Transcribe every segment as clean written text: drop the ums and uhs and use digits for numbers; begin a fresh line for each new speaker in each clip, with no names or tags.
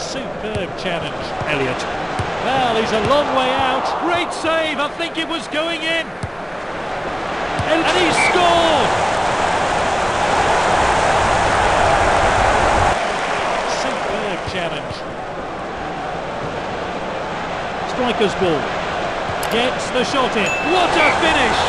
Superb challenge, Elliott. Well, he's a long way out. Great save, I think it was going in. And he scored! Superb challenge. Striker's ball. Gets the shot in. What a finish!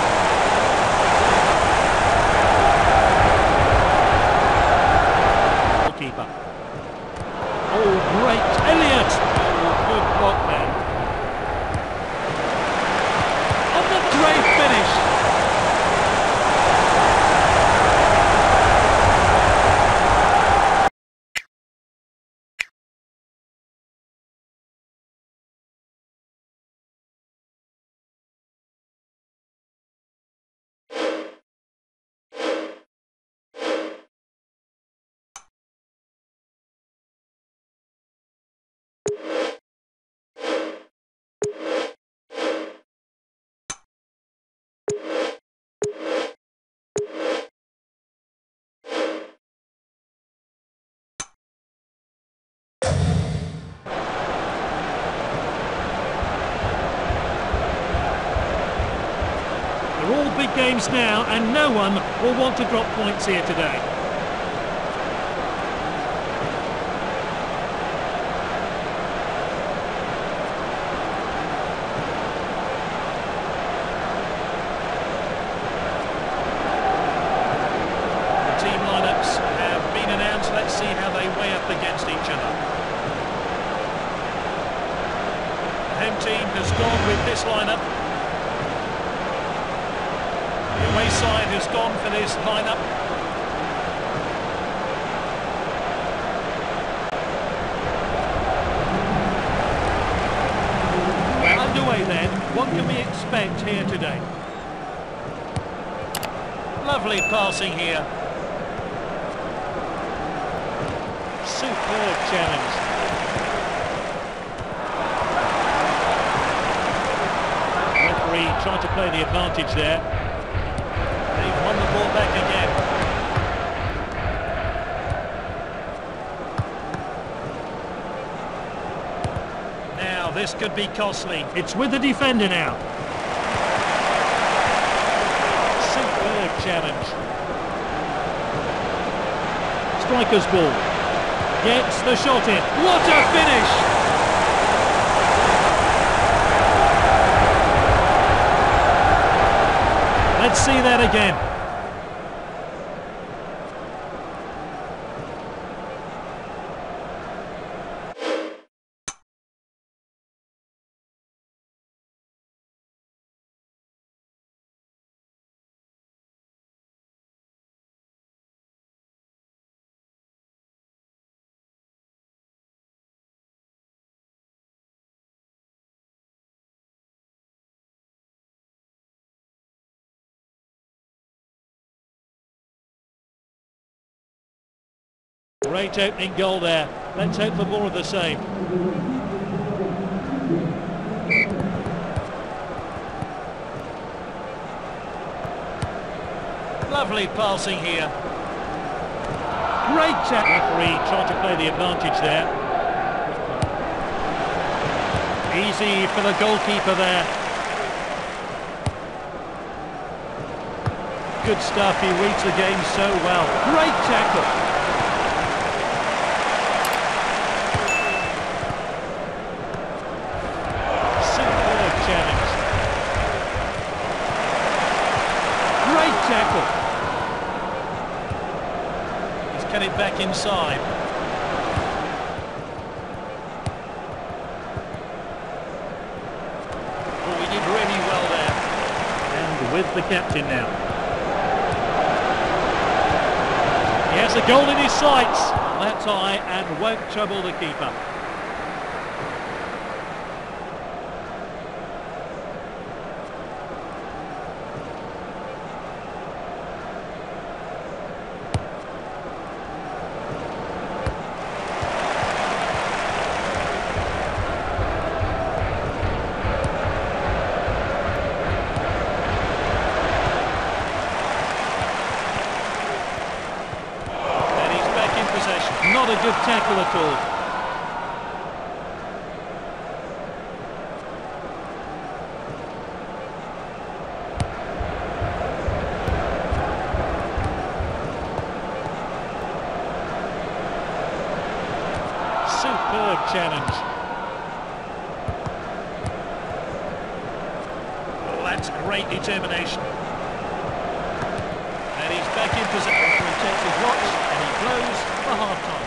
Keeper. Oh, great, Elliott! Oh, good block there. On the great finish. They're all big games now, and no one will want to drop points here today. The team lineups have been announced. Let's see how they weigh up against each other. The home team has gone with this lineup. The away side has gone for this lineup. Well, underway then. What can we expect here today? Lovely passing here. Superb challenge. Referee trying to play the advantage there. They've won the ball back again. Now, this could be costly. It's with the defender now. Superb challenge. Striker's ball. Gets the shot in. What a finish! Let's see that again. Great opening goal there. Let's hope for more of the same. Lovely passing here. Great tap. Referee trying to play the advantage there. Easy for the goalkeeper there. Good stuff. He reads the game so well. Great tackle. Tackle. He's cut it back inside. Oh, he did really well there. And with the captain now. He has a goal in his sights. That's high and won't trouble the keeper. Not a good tackle at all. Superb challenge. Oh, that's great determination. And he's back in position. He takes his watch and he blows for half-time.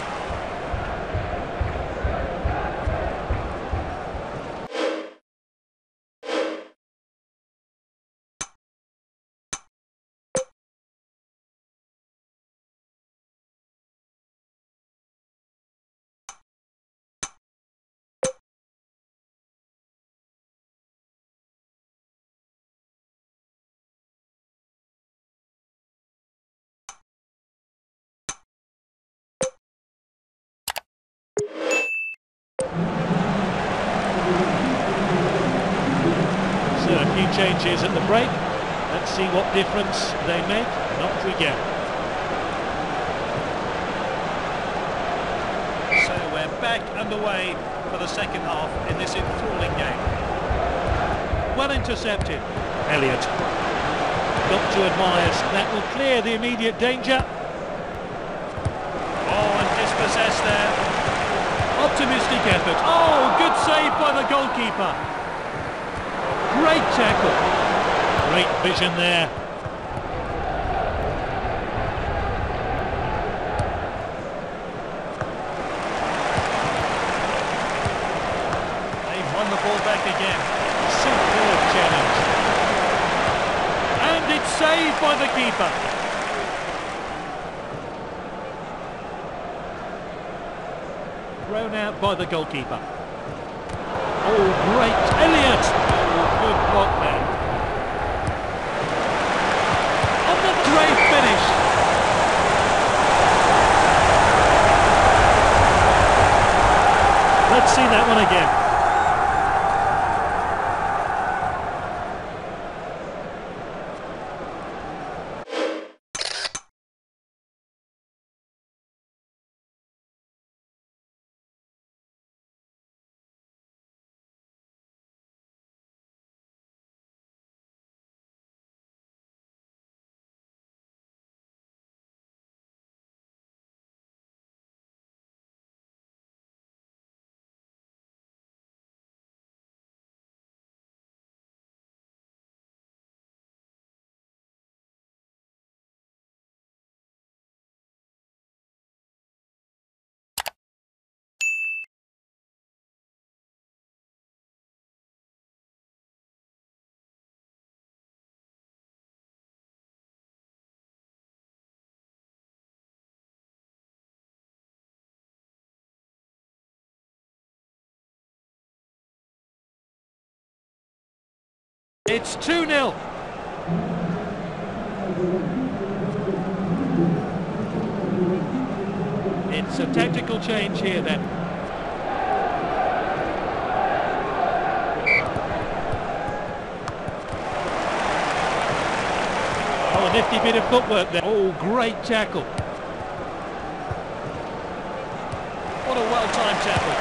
So a few changes at the break. Let's see what difference they make. And off we go. So we're back underway for the second half in this enthralling game. Well intercepted. Elliott. Got to admire. That will clear the immediate danger. Oh, and dispossessed there. Optimistic effort. Oh, good save by the goalkeeper. Great tackle. Great vision there. They've won the ball back again. Superb challenge. And it's saved by the keeper. Thrown out by the goalkeeper. Oh, great. Elliott. Good block there. On the great finish. Let's see that one again. It's 2-0. It's a tactical change here then. Oh, a nifty bit of footwork there. Oh, great tackle. What a well-timed tackle.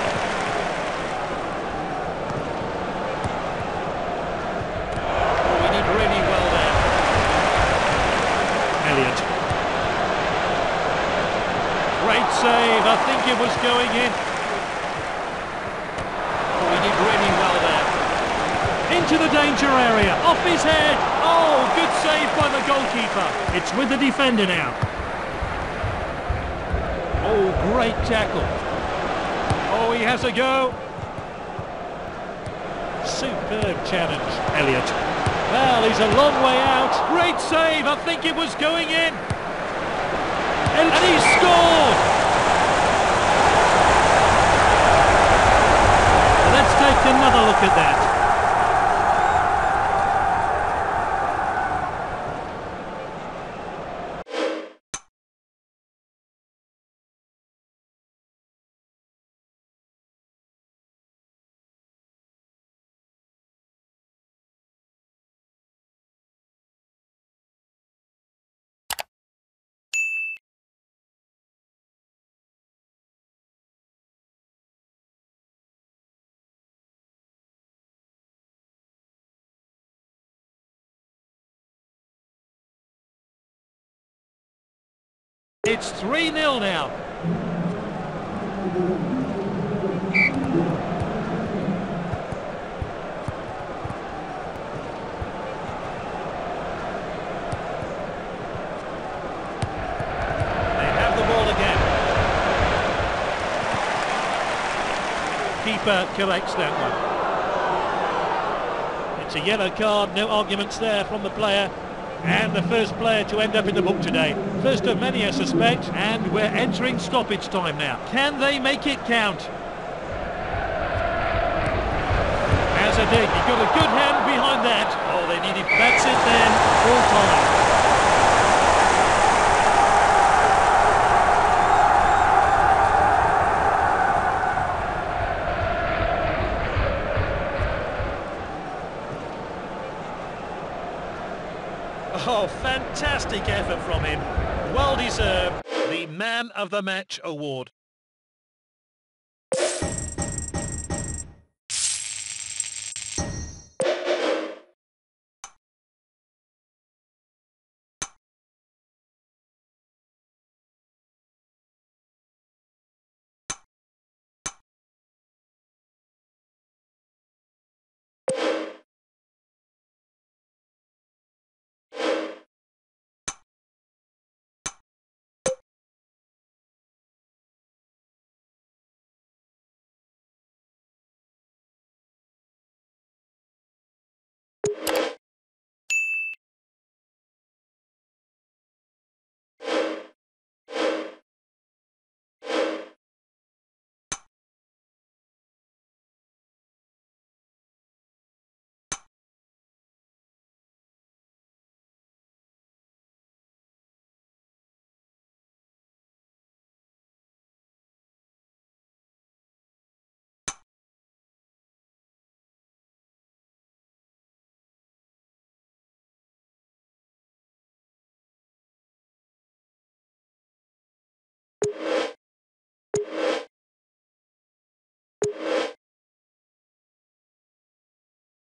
Great save, I think it was going in. Oh, he did really well there. Into the danger area, off his head. Oh, good save by the goalkeeper. It's with the defender now. Oh, great tackle. Oh, he has a go. Superb challenge, Elliott. Well, he's a long way out. Great save, I think it was going in. And he scored! Let's take another look at that. It's 3-0 now. Keeper corrects that one. It's a yellow card, no arguments there from the player. And the first player to end up in the book today. First of many, I suspect, and we're entering stoppage time now. Can they make it count? As I did, you've got a good hand behind that. Oh, they needed... That's it then, full time. Oh, fantastic effort from him. Well deserved. The Man of the Match award.